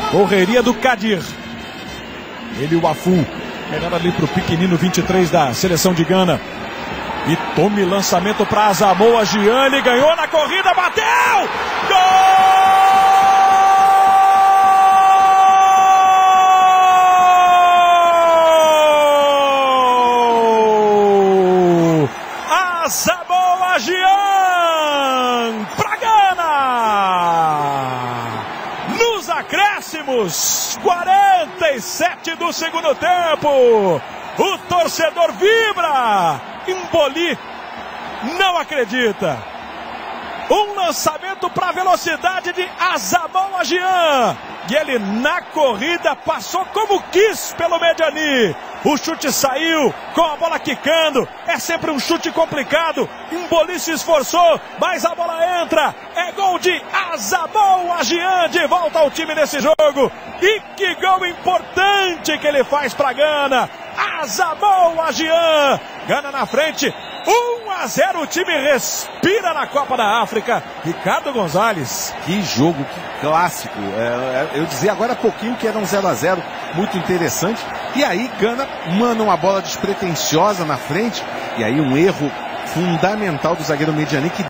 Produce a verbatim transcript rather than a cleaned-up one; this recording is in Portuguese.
Correria do Kadir. Ele e o Afu. Melhor ali pro pequenino vinte e três da seleção de Gana. E tome lançamento para Asamoah Gyan. Ele ganhou na corrida, bateu! Gol! Asamoah Gyan pra Gana! Nos acréscimos, quarenta e sete do segundo tempo. O torcedor vibra. Mboli não acredita. Um lançamento para a velocidade de Asamoah Gyan. E ele na corrida passou como quis pelo Medjani. O chute saiu com a bola quicando. É sempre um chute complicado. Mboli se esforçou, mas a bola entra. É gol de Asamoah Gyan de volta ao time nesse jogo. E que gol importante que ele faz para Gana. Asamoah Gyan. Gana na frente. um a zero, o time respira na Copa da África. Ricardo Gonzalez. Que jogo, que clássico. É, eu dizia agora há pouquinho que era um zero a zero, muito interessante. E aí Gana manda uma bola despretensiosa na frente. E aí um erro fundamental do zagueiro Medjani, que